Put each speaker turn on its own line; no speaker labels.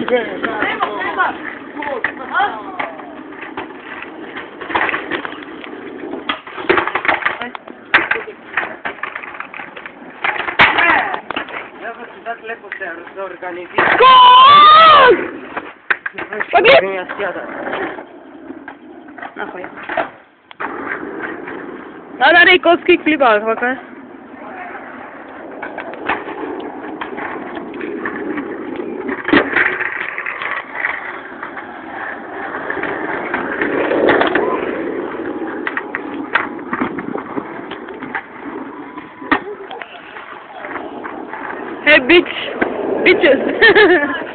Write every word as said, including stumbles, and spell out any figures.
Tak lepo se zorganizira.
Gol! Pogledaj! Nahoj. Da, da, rej, kot skik flipal, kako je? Hey, bitch! Bitches!